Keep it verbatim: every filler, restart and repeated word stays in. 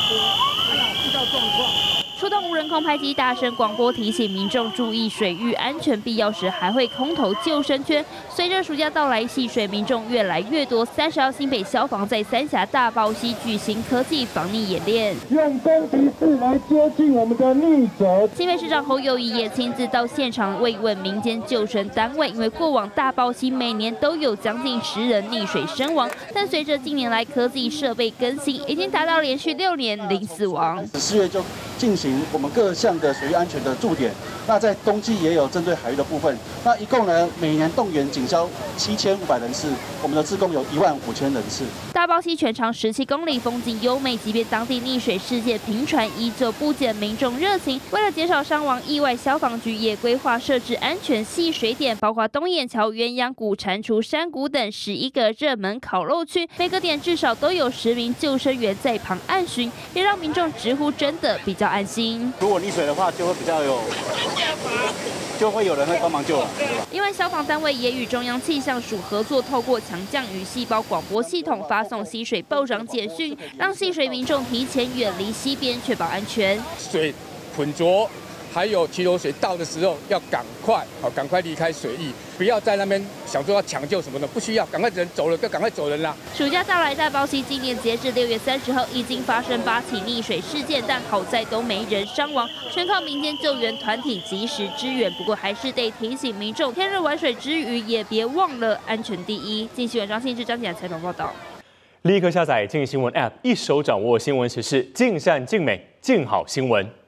遇到状况。 出动无人空拍机，大声广播提醒民众注意水域安全，必要时还会空投救生圈。随着暑假到来，戏水民众越来越多。三十号新北消防在三峡大豹溪举行科技防溺演练， 用攻击式来接近我们的溺者。 新北市长侯友宜也亲自到现场慰问民间救生单位，因为过往大豹溪每年都有将近十人溺水身亡，但随着近年来科技设备更新，已经达到连续六年零死亡。 四月就进行我们各项的水域安全的驻点，那在冬季也有针对海域的部分。那一共呢，每年动员警消七千五百人次，我们的志工有一万五千人次。 大豹溪全长十七公里，风景优美，即便当地溺水事件频传，依旧不减民众热情。为了减少伤亡意外，消防局也规划设置安全戏水点，包括东眼桥、鸳鸯谷、蟾蜍山谷等十一个热门烤肉区，每个点至少都有十名救生员在旁按巡，也让民众直呼真的比较安心。 如果溺水的话，就会比较有，就会有人会帮忙救。 另外，消防单位也与中央气象署合作，透过强降雨细胞广播系统发送溪水暴涨简讯，让戏水民众提前远离溪边，确保安全。 水浑浊，还有急流水到的时候，要赶快好，赶快离开水域，不要在那边想说要抢救什么的，不需要，赶快人走了就赶快走人啦。 暑假到来，大豹溪今年截至六月三十号已经发生八起溺水事件，但好在都没人伤亡，全靠民间救援团体及时支援。不过还是得提醒民众，天热玩水之余，也别忘了安全第一。近新闻张信志、张简采访报道。 立刻下载镜新闻 App， 一手掌握新闻时事，尽善尽美，尽好新闻。